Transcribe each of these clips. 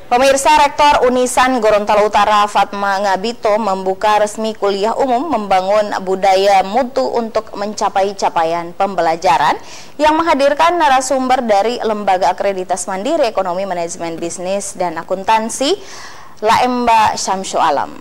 Pemirsa, Rektor Unisan Gorontalo Utara Fatma Ngabito membuka resmi kuliah umum membangun budaya mutu untuk mencapai capaian pembelajaran yang menghadirkan narasumber dari Lembaga Akreditasi Mandiri Ekonomi Manajemen Bisnis dan Akuntansi Laemba Syamsu Alam.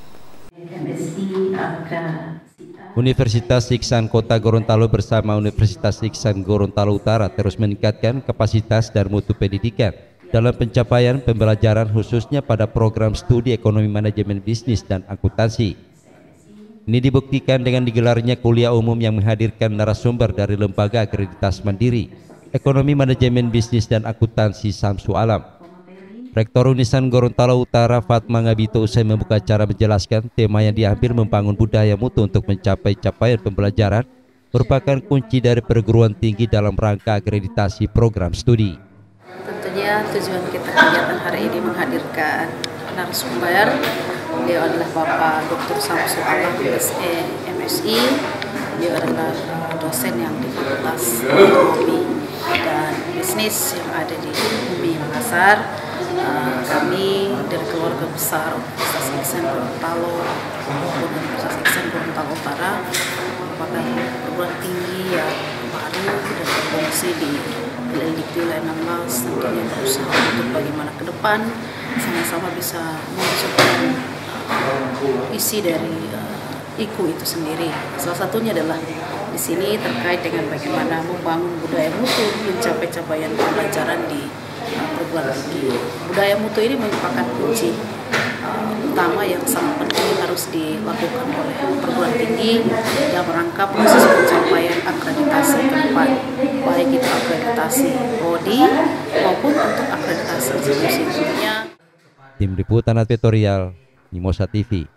Universitas Iksan Kota Gorontalo bersama Universitas Iksan Gorontalo Utara terus meningkatkan kapasitas dan mutu pendidikan dalam pencapaian pembelajaran khususnya pada program studi ekonomi manajemen bisnis dan akuntansi. Ini dibuktikan dengan digelarnya kuliah umum yang menghadirkan narasumber dari Lembaga Akreditasi Mandiri Ekonomi Manajemen Bisnis dan Akuntansi Syamsu Alam. Rektor Unisan Gorontalo Utara Fatma Ngabito usai membuka acara menjelaskan tema yang diambil membangun budaya mutu untuk mencapai capaian pembelajaran merupakan kunci dari perguruan tinggi dalam rangka akreditasi program studi. Tentunya tujuan kita kegiatan hari ini menghadirkan narasumber. Beliau adalah Bapak Dr. Syamsu Alam, MSI. Beliau adalah dosen yang di Fakultas Ekonomi dan Bisnis yang ada di UMI Makassar. Kami dari keluarga besar Universitas Iksan Gorontalo maupun Universitas Iksan Gorontalo Utara merupakan perguruan tinggi yang baru dan berfungsi di LLDP 16, tentunya berusaha untuk bagaimana ke depan sama-sama bisa mewujudkan isi dari IKU itu sendiri. Salah satunya adalah di sini terkait dengan bagaimana membangun budaya mutu mencapai capaian pembelajaran di perguruan tinggi. Budaya mutu ini merupakan kunci utama yang sangat penting harus dilakukan oleh perguruan tinggi dalam rangka proses pencapaian akreditasi ke depan, baik itu akreditasi prodi maupun untuk akreditasi institusi. Tim Liputan Advertorial Mimosa TV.